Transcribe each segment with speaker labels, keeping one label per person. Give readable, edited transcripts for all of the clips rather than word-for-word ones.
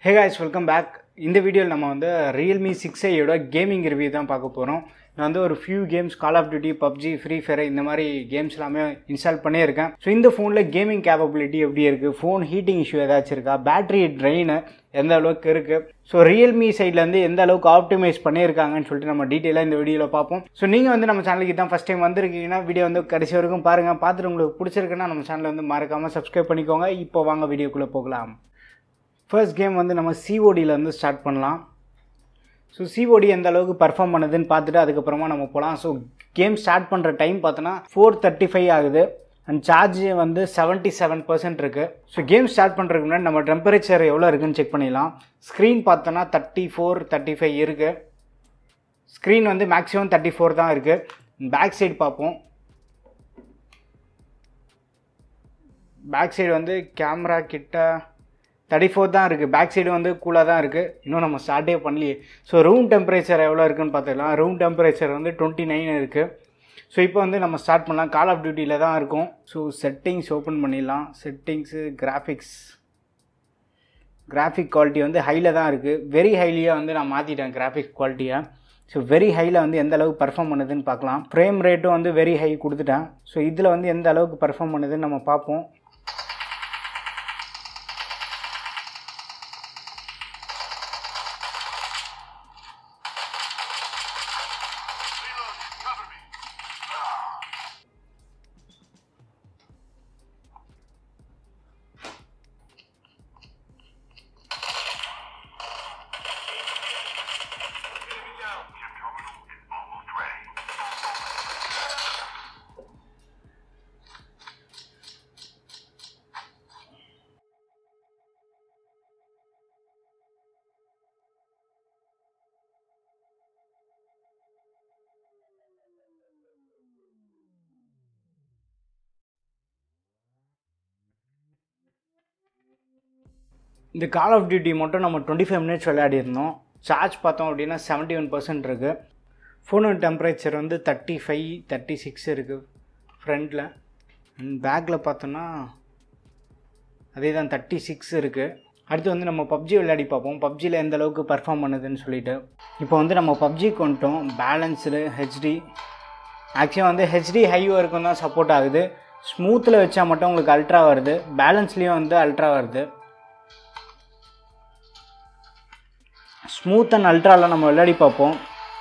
Speaker 1: Hey guys, welcome back. இந்த வீடியோவில் நம்ம வந்து Realme 6i கேமிங் ரிவ்யூ தான் பார்க்க போகிறோம். நான் வந்து ஒரு few games call of duty, PUBG, free fire இந்த மாதிரி கேம்ஸ் எல்லாமே இன்ஸ்டால் பண்ணியிருக்கேன். ஸோ இந்த ஃபோனில் கேமிங் கேப்பபிலிட்டி எப்படி இருக்குது, ஃபோன் ஹீட்டிங் இஷ்யூ ஏதாச்சும் இருக்கா, பேட்டரி ட்ரெயின் எந்த அளவுக்கு இருக்குது, ஸோ ரியல்மி சைட்லேருந்து எந்த அளவுக்கு ஆப்டிமைஸ் பண்ணியிருக்காங்கன்னு சொல்லிட்டு நம்ம டீட்டெயிலாக இந்த வீடியோவில் பார்ப்போம். ஸோ நீங்கள் வந்து நம்ம சேனலுக்கு தான் ஃபஸ்ட் டைம் வந்திருக்கீங்கன்னா வீடியோ வந்து கடைசி வரைக்கும் பாருங்கள். பார்த்துட்டு உங்களுக்கு பிடிச்சிருக்குன்னா நம்ம சேனலை வந்து மறக்காமல் சப்ஸ்கிரைப் பண்ணிக்கோங்க. இப்போ வாங்க வீடியோக்குள்ளே போகலாம். ஃபர்ஸ்ட் கேம் வந்து நம்ம சிஓடியிலேருந்து ஸ்டார்ட் பண்ணலாம். ஸோ சிஓடி எந்த அளவுக்கு பர்ஃபார்ம் பண்ணுதுன்னு பார்த்துட்டு அதுக்கப்புறமா நம்ம போகலாம். ஸோ கேம் ஸ்டார்ட் பண்ணுற டைம் பார்த்தோன்னா 4:35 ஆகுது அண்ட் சார்ஜ் வந்து 77% இருக்குது. ஸோ கேம் ஸ்டார்ட் பண்ணுறதுக்கு முன்னாடி நம்ம டெம்பரேச்சர் எவ்வளோ இருக்குதுன்னு செக் பண்ணிடலாம். ஸ்க்ரீன் பார்த்தோன்னா 34-35 இருக்குது. ஸ்க்ரீன் வந்து மேக்ஸிமம் 34 தான் இருக்குது. பேக் சைடு பார்ப்போம். பேக் சைடு வந்து கேமரா கிட்ட 34 தான் இருக்குது. பேக் சைடு வந்து கூலாக தான் இருக்குது. இன்னும் நம்ம ஸ்டார்ட்டே பண்ணலையே. ஸோ ரூம் டெம்பரேச்சர் எவ்வளோ இருக்குதுன்னு பார்த்துக்கலாம். ரூம் டெம்பரேச்சர் வந்து 29 இருக்குது. ஸோ இப்போ வந்து நம்ம ஸ்டார்ட் பண்ணலாம். கால் ஆஃப் டியூட்டியில் தான் இருக்கும். ஸோ செட்டிங்ஸ் ஓப்பன் பண்ணிடலாம். செட்டிங்ஸு கிராஃபிக் குவாலிட்டி வந்து ஹையில் தான் இருக்குது. வெரி ஹைலியாக வந்து நான் மாற்றிட்டேன் கிராஃபிக் குவாலிட்டியை. ஸோ வெரி ஹையில் வந்து எந்த அளவுக்கு பர்ஃபார்ம் பண்ணுதுன்னு பார்க்கலாம். ஃப்ரேம் ரேட்டும் வந்து வெரி ஹை கொடுத்துட்டேன். ஸோ இதில் வந்து எந்த அளவுக்கு பர்ஃபார்ம் பண்ணுதுன்னு நம்ம பார்ப்போம். இந்த கால் ஆஃப் டியூட்டி மட்டும் நம்ம 25 மினிட்ஸ் விளையாடிருந்தோம். சார்ஜ் பார்த்தோம் அப்படின்னா 71% இருக்குது. ஃபோனோட டெம்பரேச்சர் வந்து 35-36 இருக்குது ஃப்ரண்ட்டில். அண்ட் பேக்கில் பார்த்தோன்னா அதே தான் 36 இருக்குது. அடுத்து வந்து நம்ம பப்ஜி விளையாடி பார்ப்போம். பப்ஜியில் எந்த அளவுக்கு பர்ஃபார்ம் பண்ணுதுன்னு சொல்லிட்டு. இப்போ வந்து நம்ம பப்ஜிக்கு வந்துட்டோம். பேலன்ஸில் ஹெச்டி ஆக்சுவலாக வந்து ஹெச்டி ஹை வரைக்கும் தான் சப்போர்ட் ஆகுது. ஸ்மூத்தில் வச்சால் மட்டும் உங்களுக்கு அல்ட்ரா வருது. பேலன்ஸ்லேயும் வந்து அல்ட்ரா வருது. ஸ்மூத் அண்ட் அல்ட்ராவில் நம்ம விளையாடி பார்ப்போம்.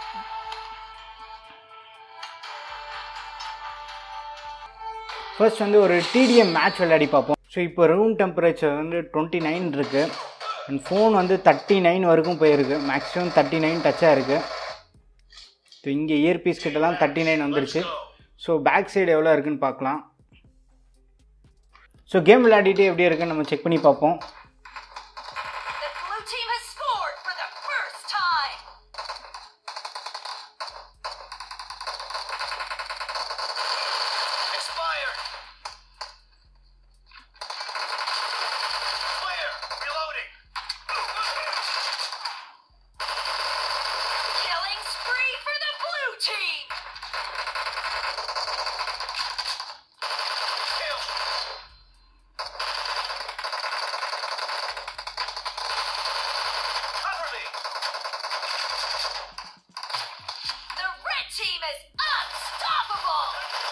Speaker 1: ஃபர்ஸ்ட் வந்து ஒரு டிடிஎம் மேட்ச் விளையாடி பார்ப்போம். ஸோ இப்போ ரூம் டெம்பரேச்சர் வந்து 29 இருக்குது. அண்ட் ஃபோன் வந்து 39 வரைக்கும் போயிருக்கு. மேக்ஸிமம் 39 டச்சாக இருக்குது. ஸோ இங்கே இயர்பீஸ் கிட்டலாம் 39 வந்துருச்சு. ஸோ பேக் சைடு எவ்வளோ இருக்குதுன்னு பார்க்கலாம். ஸோ கேம் விளையாடிட்டு எப்படி இருக்குன்னு நம்ம செக் பண்ணி பார்ப்போம்.
Speaker 2: Team is unstoppable.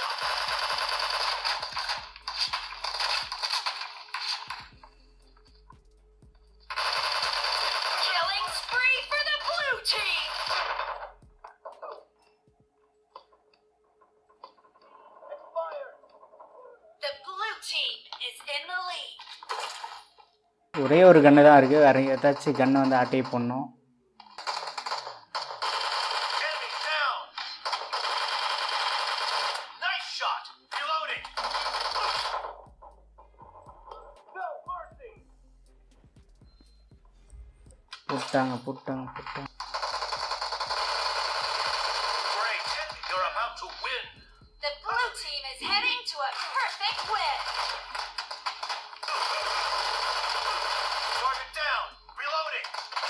Speaker 2: Killing spree for the blue team. The blue team is in the lead.
Speaker 1: ஒரே ஒரு கன்று தான் இருக்குது. வேறு ஏதாச்சும் கன்று வந்து ஆட்டை பண்ணோம். புட்டாங்க.
Speaker 2: The blue team is heading to a perfect win.
Speaker 3: Target down. Reloading.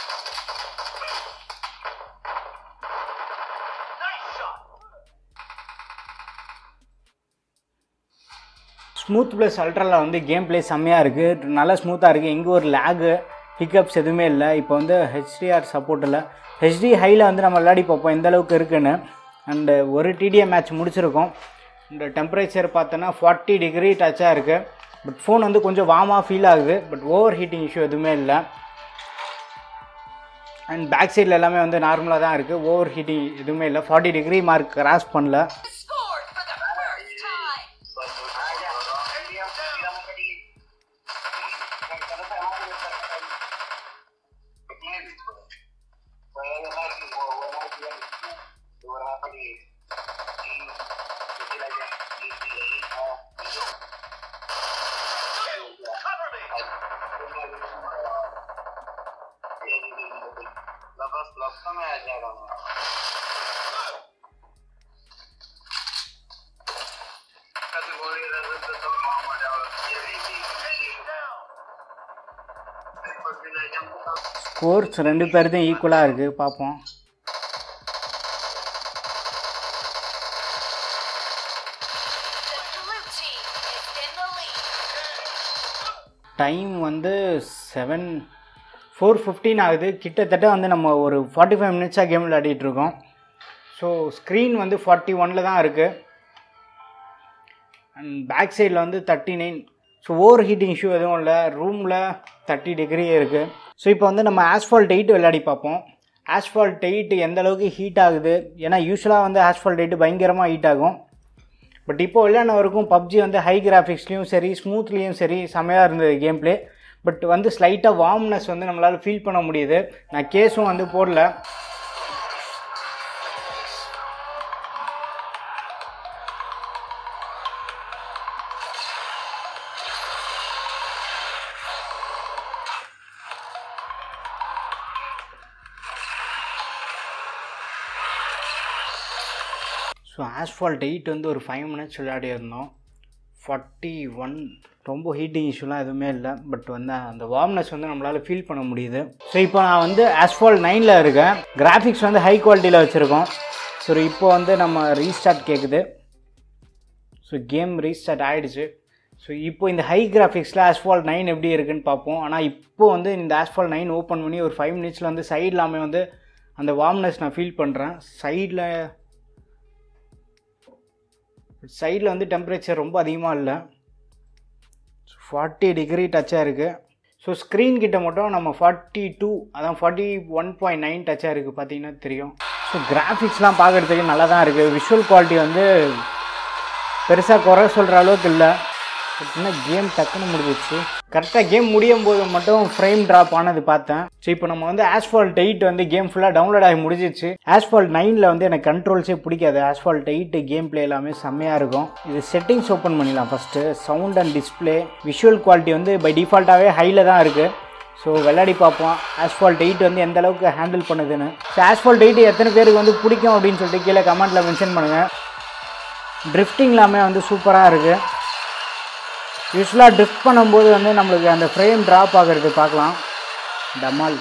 Speaker 3: Nice shot.
Speaker 1: Smooth plus அல்ட்ராவில் வந்து கேம் ப்ளே செம்மையாக இருக்குது. நல்லா ஸ்மூத்தாக இருக்குது. எங்கே ஒரு லேகு ஹிக்கப்ஸ் எதுவுமே இல்லை. இப்போ வந்து HDR சப்போர்ட் இல்லை. HD ஹையில் வந்து நம்ம விளையாடி பார்ப்போம் எந்த அளவுக்கு இருக்குன்னு. அண்டு ஒரு TDM மேட்ச் முடிச்சிருக்கோம். இந்த டெம்பரேச்சர் பார்த்தோன்னா 40 டிகிரி டச்சாக இருக்குது. பட் ஃபோன் வந்து கொஞ்சம் வார்மாக ஃபீல் ஆகுது. பட் ஓவர் ஹீட்டிங் இஷ்யூ எதுவுமே இல்லை. அண்ட் பேக் சைடில் எல்லாமே வந்து நார்மலாக தான் இருக்குது. ஓவர் ஹீட்டிங் எதுவுமே இல்லை. 40 டிகிரி மார்க் கிராஸ் பண்ணல.
Speaker 2: Scored for the first time.
Speaker 3: Cover me.
Speaker 1: Scores ரெண்டு பேருக்கும் ஈக்குவலாக இருக்குது. பார்ப்போம்.
Speaker 2: The blue team is in the lead.
Speaker 1: Time வந்து 4:15 ஆகுது. கிட்டத்தட்ட வந்து நம்ம ஒரு 45 மினிட்ஸாக கேம் விளையாடிட்டுருக்கோம். ஸோ ஸ்க்ரீன் வந்து 41 தான் இருக்குது. அண்ட் பேக் சைடில் வந்து 39. ஸோ ஓவர் ஹீட்டிங் இஷ்யூ எதுவும் இல்லை. ரூமில் 30 டிகிரி இருக்குது. ஸோ இப்போ வந்து நம்ம ஆஸ்ஃபால்ட் 8 விளையாடி பார்ப்போம். ஆஸ்ஃபால்ட் 8 எந்த அளவுக்கு ஹீட் ஆகுது. ஏன்னா யூஸ்வலாக வந்து ஆஸ்ஃபால்ட் 8 பயங்கரமாக ஹீட் ஆகும். பட் இப்போ விளையாடின வரைக்கும் பப்ஜி வந்து ஹை கிராஃபிக்ஸ்லேயும் சரி ஸ்மூத்லேயும் சரி செமையாக இருந்தது கேம் பிளே. பட் வந்து ஸ்லைட்டாக வார்ம்னஸ் வந்து நம்மளால் ஃபீல் பண்ண முடியுது. நான் கேஸும் வந்து போடல. ஸோ ஆஸ்ஃபால்ட் 8 வந்து ஒரு 5 மினிட்ஸ் விளையாடி இருந்தோம். 41 ரொம்ப ஹீட்டிங் இஷ்யூலாம் எதுவுமே இல்லை. பட் வந்து அந்த வார்ம்னஸ் வந்து நம்மளால் ஃபீல் பண்ண முடியுது. ஸோ இப்போ நான் வந்து ஆஸ்ஃபால்ட் 9ல் இருக்கேன். கிராஃபிக்ஸ் வந்து ஹை குவாலிட்டியில் வச்சுருக்கோம். ஸோ இப்போ வந்து நம்ம ரீஸ்டார்ட் கேட்குது. ஸோ கேம் ரீஸ்டார்ட் ஆகிடுச்சு. ஸோ இப்போ இந்த ஹை கிராஃபிக்ஸில் ஆஸ்ஃபால்ட் 9 எப்படி இருக்குன்னு பார்ப்போம். ஆனால் இப்போ வந்து இந்த ஆஸ்ஃபால்ட் 9 ஓப்பன் பண்ணி ஒரு 5 மினிட்ஸில் வந்து சைட்லாமே வந்து அந்த வார்ம்னஸ் நான் ஃபீல் பண்ணுறேன். சைடில் வந்து டெம்பரேச்சர் ரொம்ப அதிகமாக இல்லை. 40 டிகிரி டச்சாக இருக்குது. ஸோ ஸ்க்ரீன் கிட்ட மட்டும் நம்ம 42 அதான் 41.9 டச்சாக இருக்குது. பார்த்தீங்கன்னா தெரியும். ஸோ கிராஃபிக்ஸ்லாம் பார்க்குறதுக்கு நல்லா தான் இருக்குது. விஷுவல் குவாலிட்டி வந்து பெருசாக குறை சொல்கிற அளவுக்கு இல்லை. இன்னும் கேம் டக்குன்னு முடிஞ்சிச்சு. கரெக்டாக கேம் முடியும் போது மட்டும் ஃப்ரேம் ட்ராப் ஆனது பார்த்தேன். ஸோ இப்போ நம்ம வந்து ஆஸ்ஃபால்ட் 8 வந்து கேம் ஃபுல்லாக டவுன்லோட் ஆகி முடிஞ்சிச்சு. ஆஸ்ஃபால்ட் 9ல் வந்து எனக்கு கண்ட்ரோல்ஸே பிடிக்காது. ஆஸ்ஃபால்ட் 8 கேம் பிளே எல்லாமே செம்மையாக இருக்கும். இது செட்டிங்ஸ் ஓப்பன் பண்ணிடலாம் first. Sound and display visual quality வந்து பை டிஃபால்ட்டாகவே ஹையில் தான் இருக்குது. ஸோ விளையாடி பார்ப்போம் ஆஸ்ஃபால்ட் 8 வந்து எந்த அளவுக்கு ஹேண்டில் பண்ணுதுன்னு. ஸோ ஆஸ்ஃபால்ட் 8 எத்தனை பேருக்கு வந்து பிடிக்கும் அப்படின்னு சொல்லிட்டு கீழே கமெண்ட்டில் மென்ஷன் பண்ணுங்கள். ட்ரிஃப்டிங் எல்லாமே வந்து சூப்பராக இருக்குது. யூஸ்வலாக ட்ரிஃப்ட் பண்ணும்போது வந்து நம்மளுக்கு அந்த ஃப்ரேம் ட்ராப் ஆகிறது பார்க்கலாம். டமால்.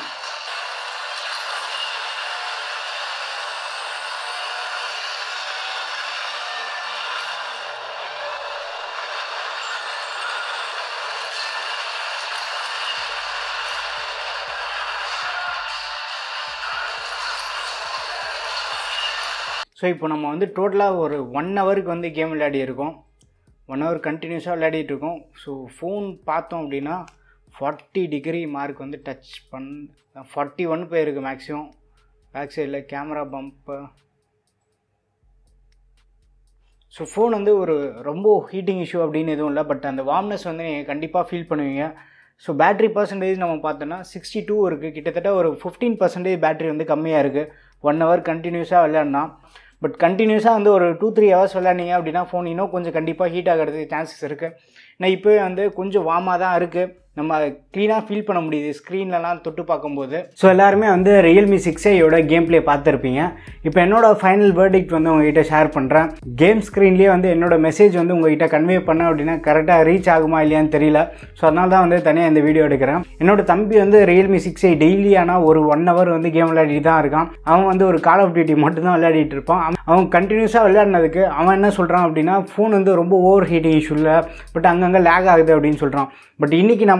Speaker 1: ஸோ இப்போ நம்ம வந்து டோட்டலாக ஒரு 1 ஹவருக்கு வந்து கேம் விளையாடி இருக்கோம். 1 ஹவர் கண்டினியூஸாக விளையாடிட்டு இருக்கோம். ஸோ ஃபோன் பார்த்தோம் அப்படின்னா 40 டிகிரி மார்க் வந்து டச் 41 போயிருக்கு மேக்ஸிமம். பேக் சைடில் கேமரா பம்ப்பு. ஸோ ஃபோன் வந்து ஒரு ரொம்ப ஹீட்டிங் இஷ்யூ அப்படின்னு எதுவும் இல்லை. பட் அந்த வார்ம்னஸ் வந்து நீங்கள் கண்டிப்பாக ஃபீல் பண்ணுவீங்க. ஸோ பேட்ரி பர்சன்டேஜ் நம்ம பார்த்தோன்னா 62 இருக்குது. கிட்டத்தட்ட ஒரு 15% பேட்ரி வந்து கம்மியாக இருக்குது 1 ஹவர் கண்டினியூஸாக விளையாடினா. பட் கண்டினியூஸாக வந்து ஒரு 2-3 ஹவர்ஸ் விளையாடினீங்க அப்படின்னா ஃபோன் இன்னும் கொஞ்சம் கண்டிப்பாக ஹீட் ஆகிறதுக்கு சான்சஸ் இருக்குது. ஏன்னா இப்போவே வந்து கொஞ்சம் வார்மாக தான் இருக்குது. நம்ம க்ளீனாக ஃபீல் பண்ண முடியுது ஸ்க்ரீன்லலாம் தொட்டு பார்க்கும்போது. ஸோ எல்லாருமே வந்து ரியல்மி 6ஐயோட கேம் பிளே பார்த்துருப்பீங்க. இப்போ என்னோடய ஃபைனல் வேர்டிக்ட் வந்து உங்ககிட்ட ஷேர் பண்ணுறேன். கேம் ஸ்க்ரீன்லேயே வந்து என்னோடய மெசேஜ் வந்து உங்ககிட்ட கன்வே பண்ண அப்படின்னா கரெக்டாக ரீச் ஆகுமா இல்லையான்னு தெரியல. ஸோ அதனால தான் வந்து தனியாக இந்த வீடியோ எடுக்கிறேன். என்னோட தம்பி வந்து ரியல்மி 6ஐ டெய்லி ஆனால் ஒரு 1 ஹவர் வந்து கேம் விளையாடிட்டு தான் இருக்கான். அவன் வந்து ஒரு கால் ஆஃப் டியூட்டி மட்டும்தான் விளையாடிட்டு இருப்பான். அவன் கண்டினியூஸாக விளையாடினதுக்கு அவன் என்ன சொல்கிறான் அப்படின்னா ஃபோன் வந்து ரொம்ப ஓவர் ஹீட்டிங் இஷ்யூ இல்லை, பட் அங்கங்கே லேக் ஆகுது அப்படின்னு சொல்கிறான். பட் இன்றைக்கி நம்ம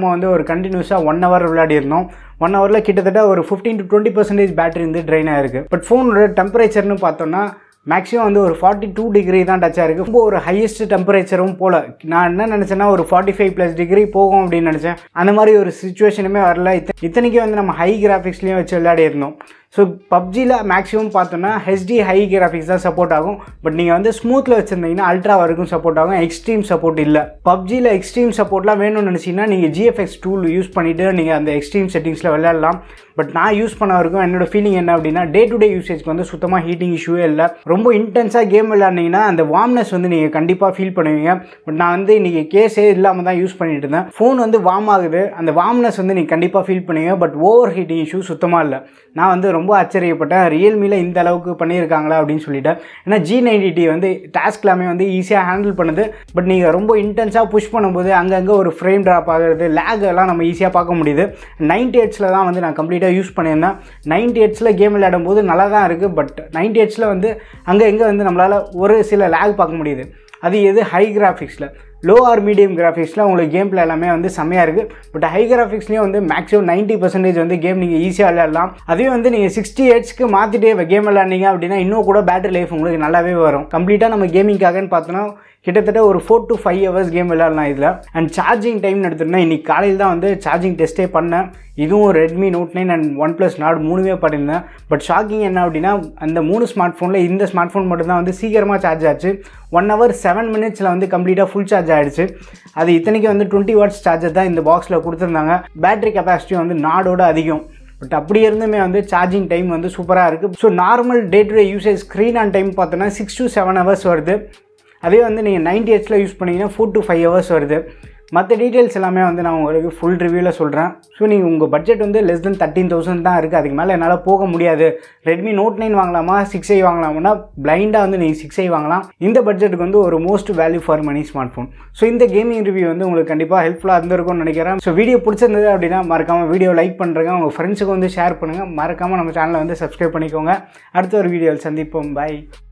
Speaker 1: நம்ம வந்து ஒரு கண்டினியூஸாக 1 hour விளையாடி இருந்தோம். 1 hourல கிட்டத்தட்ட ஒரு 15 to 20% பேட்டரி வந்து ட்ரெயின் ஆயிருக்கு. பட் ஃபோனோட டெம்பரேச்சர்னு பார்த்தோம்னா மேக்ஸிமம் வந்து ஒரு 42 டிகிரி தான் டச் ஆயிருக்கு. ரொம்ப ஒரு ஹையஸ்ட் டெம்பரேச்சரும் போல. நான் என்ன நினச்சேன்னா ஒரு 45+ டிகிரி போகும் அப்படின்னு நினச்சேன். அந்த மாதிரி ஒரு சுச்சுவேஷனுமே வரல. இத்தனைக்கும் வந்து நம்ம ஹை கிராஃபிக்ஸ்லேயும் வச்சு விளையாடி இருந்தோம். ஸோ பப்ஜியில் மேக்ஸிமம் பார்த்தோன்னா ஹெச்டி ஹை கிராஃபிக்ஸ் தான் சப்போர்ட் ஆகும். பட் நீங்கள் வந்து ஸ்மூத்தில் வச்சுருந்தீங்கன்னா அல்ட்ரா வரைக்கும் சப்போர்ட் ஆகும். எக்ஸ்ட்ரீம் சப்போர்ட் இல்லை. பப்ஜியில் எக்ஸ்ட்ரீம் சப்போர்ட்லாம் வேணும்னு நினச்சிங்கன்னா நீங்கள் GFX டூல் யூஸ் பண்ணிவிட்டு நீங்கள் அந்த எக்ஸ்ட்ரீம் செட்டிங்ஸில் விளையாடலாம். பட் நான் யூஸ் பண்ண வரைக்கும் என்னோட ஃபீலிங் என்ன அப்படின்னா டே டு டே யூசேஜ்க்கு வந்து சுத்தமாக ஹீட்டிங் இஷ்யூவே இல்லை. ரொம்ப இன்டென்ஸாக கேம் விளையாடினீங்கன்னா அந்த வார்ம்னஸ் வந்து நீங்கள் கண்டிப்பாக ஃபீல் பண்ணுவீங்க. பட் நான் வந்து இன்றைக்கி கேஸே இல்லாமல் தான் யூஸ் பண்ணிட்டு இருந்தேன். ஃபோன் வந்து வார்ம் ஆகுது, அந்த வார்ம்னஸ் வந்து நீங்கள் கண்டிப்பாக ஃபீல் பண்ணுவீங்க. பட் ஓவர் ஹீட்டிங் இஷ்யூ சுத்தமாக இல்லை. நான் வந்து ரொம்ப ஆச்சரியப்பட்டேன், ரியல்மியில் இந்த அளவுக்கு பண்ணியிருக்காங்களா அப்படின்னு சொல்லிட்டேன். ஏன்னா G90T வந்து டாஸ்க் எல்லாமே வந்து ஈஸியாக ஹேண்டில் பண்ணுது. பட் நீங்கள் ரொம்ப இன்டென்ஸாக புஷ் பண்ணும்போது அங்கங்கே ஒரு ஃப்ரேம் ட்ராப் ஆகுறது, லேக் எல்லாம் நம்ம ஈஸியாக பார்க்க முடியுது. 90 Hz தான் வந்து நான் கம்ப்ளீட்டாக யூஸ் பண்ணியிருந்தேன். 90 Hz கேம் விளையாடும் போது நல்லா தான் இருக்குது. பட் 90 Hz வந்து அங்கே வந்து நம்மளால் ஒரு சில லேக் பார்க்க முடியுது. அது எது ஹை கிராஃபிக்ஸில். லோ ஆர் மீடியம் கிராஃபிக்ஸில் உங்களுக்கு கேம் பிளே எல்லாமே வந்து செம்மையாக இருக்குது. பட் ஹை கிராஃபிக்ஸ்லேயும் வந்து மேக்ஸிமம் 90% வந்து கேம் நீங்கள் ஈஸியாக விளையாடலாம். அதுவே வந்து நீங்கள் 60 Hzக்கு மாற்றிட்டே கேம் விளையாடிங்க அப்படின்னா இன்னும் கூட பேட்டரி லைஃப் உங்களுக்கு நல்லாவே வரும். கம்ப்ளீட்டாக நம்ம கேமிங்காகன்னு பார்த்தோன்னா கிட்டத்தட்ட ஒரு 4 to 5 hours கேம் விளையாடலாம் இதில். அண்ட் சார்ஜிங் டைம்னு எடுத்துகிட்டோம்னா இன்றைக்கி காலையில் தான் வந்து சார்ஜிங் டெஸ்ட்டே பண்ணேன். இதுவும் Redmi Note 9 and OnePlus Nord 3மே பண்ணியிருந்தேன். பட் ஷாக்கிங் என்ன அப்படின்னா அந்த 3 ஸ்மார்ட் ஃபோனில் இந்த ஸ்மார்ட் ஃபோன் மட்டும்தான் வந்து சீக்கிரமாக சார்ஜ் ஆச்சு. 1 hour 7 minutes வந்து கம்ப்ளீட்டாக ஃபுல் சார்ஜ் ஆகிடுச்சு. அது இத்தனைக்கு வந்து 20 watts சார்ஜர் தான் இந்த பாக்ஸில் கொடுத்துருந்தாங்க. பேட்டரி கெப்பாசிட்டியும் வந்து நாடோட அதிகம். பட் அப்படி இருந்துமே வந்து சார்ஜிங் டைம் வந்து சூப்பராக இருக்குது. So normal day to day usage screen on time பார்த்தோன்னா 6 to 7 hours வருது. அதே வந்து நீங்கள் 90 Hzல யூஸ் பண்ணிங்கன்னா 4 to 5 hours வருது. மற்ற டீட்டெயில்ஸ் எல்லாமே வந்து நான் உங்களுக்கு ஃபுல் ரிவ்யூவில் சொல்கிறேன். ஸோ நீங்கள் உங்கள் பட்ஜெட் வந்து less than 13,000 தான் இருக்குது. அதுக்கு மேலே என்னால் போக முடியாது. Redmi Note 9 வாங்கலாமா 6i வாங்கலாம்னா பிளைண்டாக வந்து நீங்கள் 6i வாங்கலாம். இந்த பட்ஜெட்டுக்கு வந்து ஒரு most value for money smartphone. So இந்த கேமிங் ரிவ்யூ வந்து உங்களுக்கு கண்டிப்பாக ஹெல்ப்ஃபுல்லாக இருந்திருக்கும்னு நினைக்கிறேன். ஸோ வீடியோ பிடிச்சிருந்தது அப்படின்னா மறக்காமல் வீடியோ லைக் பண்ணுறேங்க, உங்கள் ஃப்ரெண்ட்ஸுக்கு வந்து ஷேர் பண்ணுங்கள். மறக்காமல் நம்ம சேனலை வந்து சப்ஸ்கிரைப் பண்ணிக்கோங்க. அடுத்த ஒரு வீடியோவில் சந்திப்போம். பை.